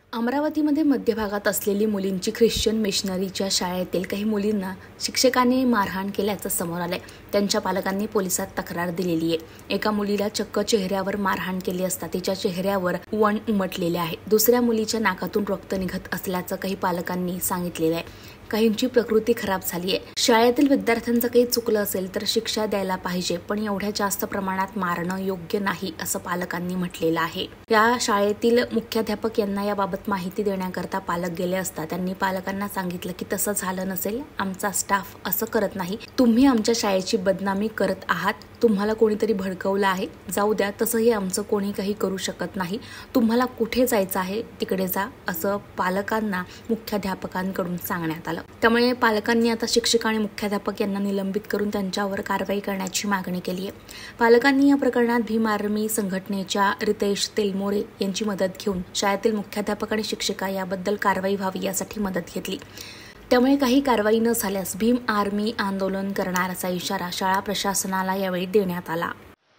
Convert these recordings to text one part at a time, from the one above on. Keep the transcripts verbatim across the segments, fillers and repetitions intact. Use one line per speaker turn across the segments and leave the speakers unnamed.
अमरावतीमध्ये मध्य भागात असलेली मुलींची ख्रिश्चन मिशनरीच्या शाळेतील काही मुलींना शिक्षकांनी मारहाण केल्याचं समोर आलंय। त्यांच्या पालकांनी पोलिसात तक्रार दिलेली आहे। एका मुलीला चक्क चेहऱ्यावर मारहाण केली असता तिच्या चेहऱ्यावर वण उमटलेले आहे। दुसऱ्या मुलीच्या नाकातून रक्त निघत असल्याचं काही पालकांनी सांगितलेलं आहे। काहींची प्रकृती खराब झाली आहे। शाळेतील विद्यार्थ्यांचं काही चुकलं असेल तर शिक्षा द्यायला पाहिजे, पण एवढ्या जास्त प्रमाणात मारणं योग्य नाही असं पालकांनी म्हटलेलं आहे। या शाळेतील मुख्याध्यापक यांना याबाबत माहिती देण्याकरता पालक गेले असता त्यांनी पालकांना सांगितलं की तसं झालं नसेल, आमचा स्टाफ असं करत नाही, तुम्ही आमच्या शाळेची बदनामी करत आहात, तुम्हाला कोणीतरी भडकवलं आहे, जाऊ द्या, तसंही आमचं कोणी काही करू शकत नाही, तुम्हाला कुठे जायचं आहे तिकडे जा, असं पालकांना मुख्याध्यापकांकडून सांगण्यात आलं। त्यामुळे पालकांनी आता शिक्षक आणि मुख्याध्यापक यांना निलंबित करून त्यांच्यावर कारवाई करण्याची मागणी केली आहे। पालकांनी या प्रकरणात भीम आर्मी संघटनेच्या रितेश तेलमोरे यांची मदत घेऊन शाळेतील मुख्याध्यापक आणि शिक्षिका याबद्दल कारवाई व्हावी यासाठी मदत घेतली। त्यामुळे काही कारवाई न झाल्यास भीम आर्मी आंदोलन करणार असा इशारा शाळा प्रशासनाला यावेळी देण्यात आला।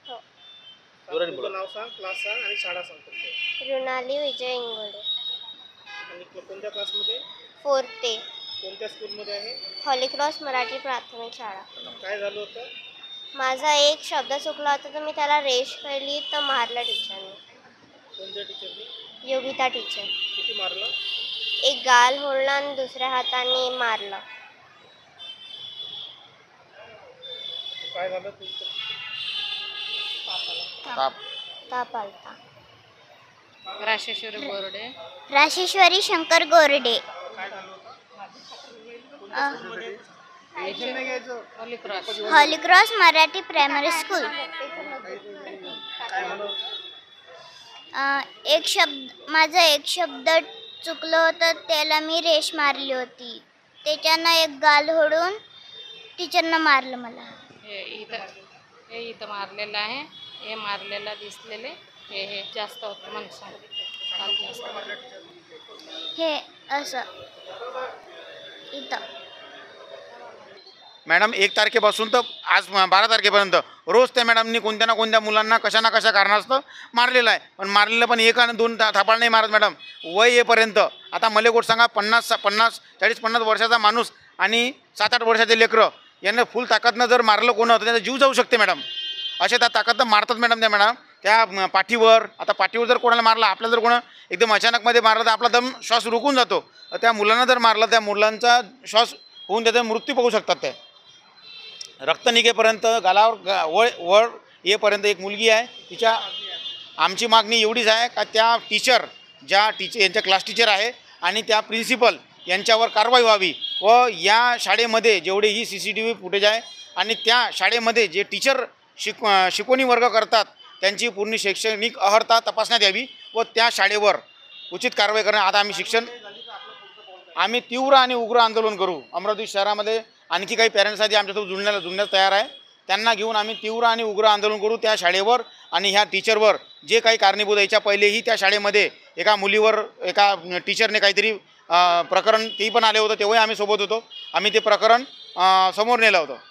नाव सांग, क्लास सांग आणि शाळा सांग।
रुणाली विजय इंगोडे।
आणि कोणत्या क्लासमध्ये?
फोर्थ ते।
कोणत्या स्कूलमध्ये आहे? हॉली
क्रॉस मराठी प्राथमिक शाळा।
काय झालं होतं?
माझा एक शब्द चुकला होता तर मी त्याला रेश केली तर मारलं टीचरने।
कोणत्या टीचरने?
योगिता टीचर।
किती मारलं?
एक गाल होळला आणि दुसऱ्या हाताने मारलं।
काय झालं तुमचं?
ताप ताप आलता।
राशेश्वरी गोरडे।
राशेश्वरी शंकर गोरडे।
काय झालं होतं?
Holy Cross
Holy Cross Marathi primary school.
काय झालं होतं?
एक शब्द माझा एक शब्द चुकलं होतं, त्याला मी रेश मारली होती, त्याच्यानं एक गाल होडून टीचरनं मारलं मला।
हे इथं हे इथं मारलेलं आहे, हे मारलेलं दिसलेले हे हे जास्त होतं माणसं
हे असं इथं।
मॅडम एक तारखेपासून तर आज बारा तारखेपर्यंत रोज त्या मॅडमनी कोणत्या ना कोणत्या मुलांना कशा ना कशा कारणास्तव मारलेलं आहे। पण मारलेलं पण एक आणि दोन थापाळ नाही मारत मॅडम, वय येपर्यंत। आता मला गोष्ट सांगा, पन्नास पन्नास चाळीस पन्नास वर्षाचा माणूस आणि सात आठ वर्षाचे लेकरं यांना फुल ताकदनं जर मारलं कोण तर त्याचा जीव जाऊ शकते मॅडम। असे त्या ताकदनं मारतात मॅडम त्या मॅडम त्या पाठीवर। आता पाठीवर जर कोणाला मारला, आपल्याला जर कोणा एकदम अचानकमध्ये मारलं तर आपला दम श्वास रोखून जातो। त्या मुलांना जर मारलं, त्या मुलांचा श्वास होऊन त्याचा मृत्यू पाहू शकतात ते। रक्त निघेपर्यंत गालावर वळ वळ येपर्यंत एक मुलगी आहे, तिच्या आमची मागणी एवढीच आहे का त्या टीचर ज्या टीचर यांच्या क्लास टीचर आहे आणि त्या प्रिन्सिपल यांच्यावर कारवाई व्हावी व या शाळेमध्ये जेवढे ही C C T V footage आहे आणि त्या शाळेमध्ये जे टीचर शिक शिकवणी वर्ग करतात त्यांची पूर्ण शैक्षणिक अर्हता तपासण्यात यावी व त्या शाळेवर उचित कारवाई करण्यात। आता आम्ही शिक्षण आम्ही तीव्र आणि उग्र आंदोलन करू। अमरावती शहरामध्ये आणखी काही पॅरेंट्स आहेत आमच्यासोबत जुळण्याला जुळण्यास तयार आहे, त्यांना घेऊन आम्ही तीव्र आणि उग्र आंदोलन करू त्या शाळेवर आणि ह्या टीचरवर जे काही कारणीभूत याच्या पहिलेही त्या शाळेमध्ये एका मुलीवर एका टीचरने काहीतरी प्रकरण तेही पण आले होतं, तेव्हाही आम्ही सोबत होतो, आम्ही ते प्रकरण समोर नेलं होतं।